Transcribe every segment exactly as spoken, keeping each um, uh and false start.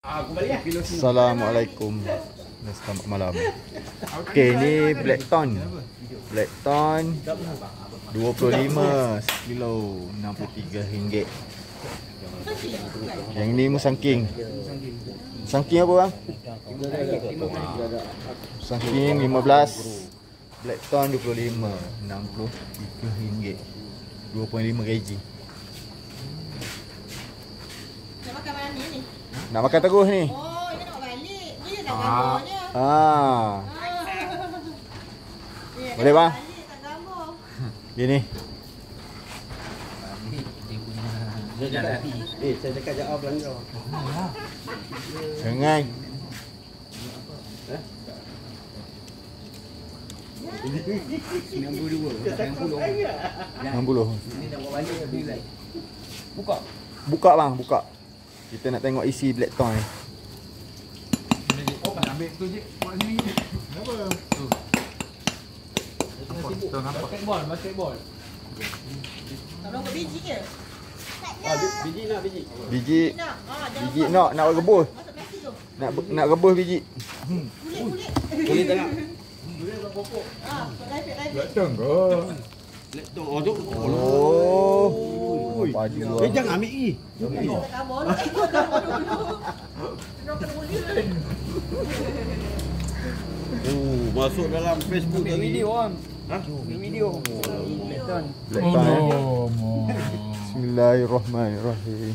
Assalamualaikum dan selamat malam. Okey, ni Blackton. Blackton dua puluh lima sekilo, enam puluh tiga ringgit. Yang ni musangking. Musangking apa bang? Musangking lima belas. Blackton dua puluh lima, enam puluh tiga ringgit. dua puluh lima kilogram. Nak makan mana ni? Nak makan terus ni. Oh, ini nak balik. Ni nak gambarnya. Ah. Boleh bang? Tak gambar. Gini. Eh, saya cakap jawab belanja. Jangan. enam puluh dua. enam puluh. Ini dah bawa balik habis dah. Buka. Buka bang, buka. Kita nak tengok isi Blackton ni. Oh, ambil tu je. Buat sini. Kenapa? Tu. Tu nampak. Basketball, basketball. Tak nak biji ke? Ah, biji nak biji. Biji. Nak. Ah, jangan Biji nak nak rebus. masuk Messi tu. Nak nak rebus biji. Kulit-kulit. Boleh tengok. Ah, live-live. Betul ke? Laptop oh tu. Oh. Padu Eh, jangan ambil lagi. Tak gambar. Tak gambar dulu. Nak kena boleh. Oh, masuk dalam Facebook tadi. Video kan. Ha? Video. Blackton. eh. Bismillahirrahmanirrahim.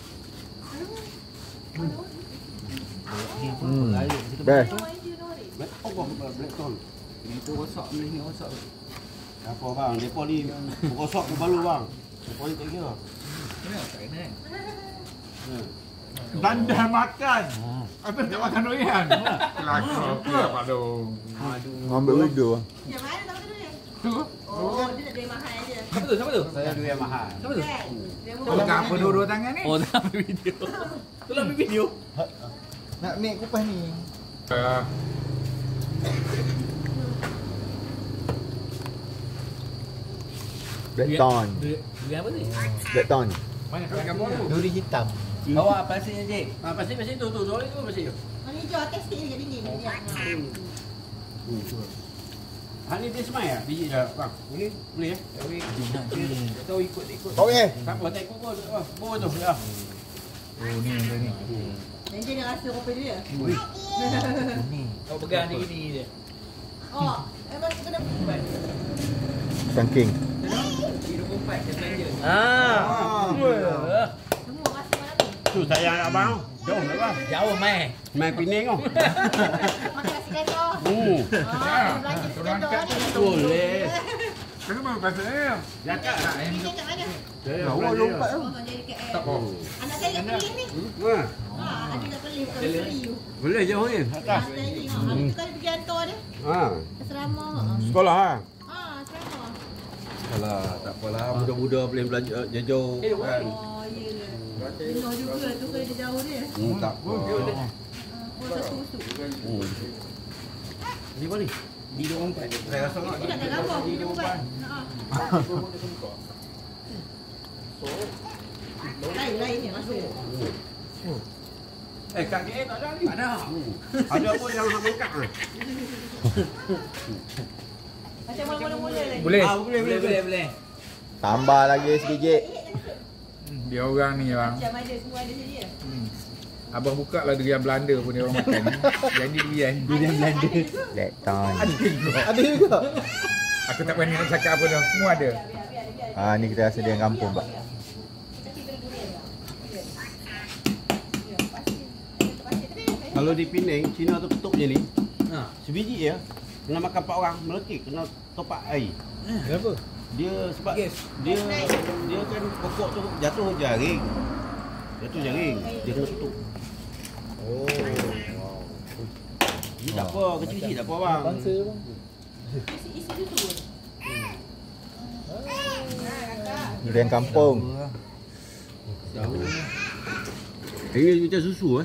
Hmm. Best. Allah Blackton. Itu rosak ni ni rosak. Apa bang? Depa ni rosak ke balu bang? Depa ni tak kira. Bandar makan. Apa tak makan durian? Kelakar apa Pak Dong? Ambil video bang. Yang mana tak dulu ni? Tu. Oh, dia nak duit mahal je. Siapa tu? Siapa tu? Saya ada yang mahal. Siapa tu? Kan? Dia Tu apa dua-dua tangan ni? Oh, nak ambil video. Tu nak ambil video. Nak make kupas ni. Ah, Blackton. Durian apa ni? Blackton. mana kat gambar tu? Duri hitam. Bawa plastiknya, Cik. Ah, plastik plastik tu tu. Dua tu plastik tu. Mana hijau atas sikit je dingin. Ya. Ha ni dia semai ah biji dah bang. Boleh boleh ya. Nak je. Tak tahu ikut ikut. Okey. Tak apa tak ikut pun. Bawa tu ya. Oh ni dia ni. Dan dia nak rasa kopi dia. Kau pegang ni gini je. Oh, emang kena buat. Sangking. Hidup empat ke belanja. Ah. Semua rasa mana tu? Tu sayang abang. Jauh tak bang? Jauh mai. Main Penang kau. Makan nasi gandor. Oh. Ah, belanja nasi gandor ni. Boleh. Kenapa pasal ni? Jakat nak Ini kat mana? Saya Bawa lompat tu. Oh, jadi K L. Tak apa. Anak saya kat Perlis ni. Ha. Ha, ada kat Perlis bukan Serius. Boleh jauh ni. Ha, Atas. saya tengok. Hari tu kan pergi hantar dia. Ha. Asrama. Sekolah ha. Ha, asrama. Alah, tak apalah. Muda-muda boleh belajar jauh kan. Oh, ya ke. Jenuh juga tu kalau dia jauh dia. Hmm, tak apa. Ha, pun satu usuk. Hmm. Ni apa ni? Di dua empat. Saya rasa nak Dia nak kat gambar. di dua empat. Ha. Lain-lain ni rasa. Eh, kat K L tak ada ni. Tak ada. Ada pun yang hak mengkak ah. Macam mula-mula lagi. Boleh. Ah, boleh boleh boleh. boleh. Tambah lagi sedikit. Dia orang ni bang. Macam ada semua ada sedia. Abang buka lah durian Belanda pun dia orang makan. Jadi durian. Durian Belanda. Blackton. Ada juga. Ada juga. Aku tak berani nak cakap apa dah. Semua ada. Ah ni kita rasa dia yang kampung pak. Kalau di Penang, Cina tu ketuk je ni. Ha. Sebiji ya. Kena makan empat orang, melekit kena topak air. Kenapa? Dia sebab Gas. dia dia kan pokok tu jatuh jaring. Jatuh jaring, dia kena ketuk. Oh. Ni tak apa, kecil-kecil tak apa bang. Bangsa bang. Isi susu. Durian kampung. Ini macam susu eh.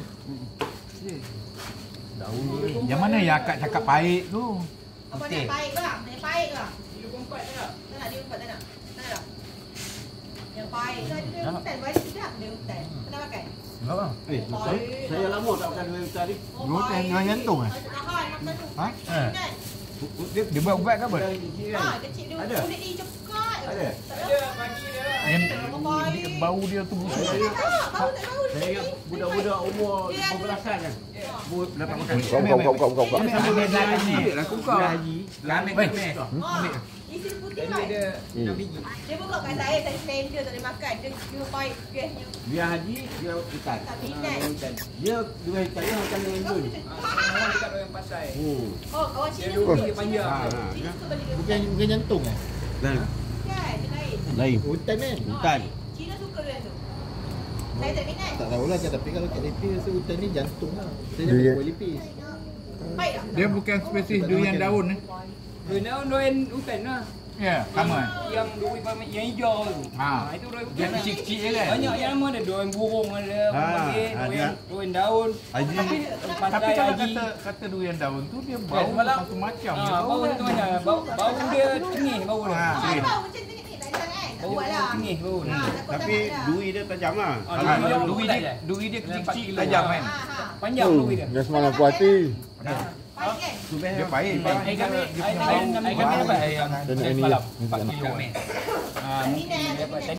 Yang mana yang akak cakap pahit tu? Apa dia pahit bang? Dia pahit bang. Dia empat tak nak. Tak nak dia empat tak nak. Tak nak. Yang baik. Dia hutan baik sedap dia hutan. Pernah makan? Enggak bang. Eh, saya, saya lama tak makan durian hutan ni. Hutan dengan jantung eh? Ha? Eh. Dia, dia buat ubat ke apa? Ah, kecil dia. Ada? Kulit dia cekat. Ada? Ada pagi dia lah. Yang baik. bau dia tu busuk. Tak, bau tak bau. Saya ingat budak-budak umur lima belasan kan. Buat dapat makan. Kau kau kau kau kau kau. Ini sama dengan haji. Aku kau. Haji. Kami Baik. kami. Ah, isi putih Jadi kan? ada enam biji. Dia buka kat saya, saya slender tak boleh makan. Dia dia baik gasnya. Dia haji, dia hutan. Tak minat. Dia durian hutan dia macam dengan Kau bun. macam Orang dekat orang pasai. Hmm. Oh, kawan Dia Cina dua suka. biji panjang. Ha, ha. Cina suka beli dia Bukan hutan. bukan jantung eh? Dan Kan, dia lain. lain. Hutan kan? Hutan. Cina suka dia tu. Saya tak minat. Tak tahulah kan, tapi kalau kat Lepis rasa hutan ni jantung lah. Saya dah Durian. buat Lepis. Baik tak? Dia bukan spesies durian daun eh. Daun durian hutan lah. Ya, sama. Yang durian yang hijau tu. Ha. Ha, itu durian hutan. Yang lah. kecil-kecil je kan. Banyak yang nama ada durian burung ada, Ha, orang panggil ada. durian durian daun. Haji. Tapi Tapi pasai kalau haji. kata kata durian daun tu dia bau semalam- satu macam. Ha, Dia bau kan. tu mana? Bau bau dia cengih bau dia. Ha. Ah, bau macam tengok ni, tak ada sangat. Tak Bau buat lah. cengih bau dia. Ah, takut Tapi sangat lah. duri dia tajam lah. Ah, Ha, duri dia duri hutan dia, je. duri dia Empat kecil-kecil kilo. tajam kan. Ah, ha. Panjang Oh, duri dia. dah semalam aku hati. Baik kan? Dia pahit. Air kami, air kami, air kami dapat air yang Dan ini semalam. ni empat tak kilo. Ah, mungkin Minat, dapat minat.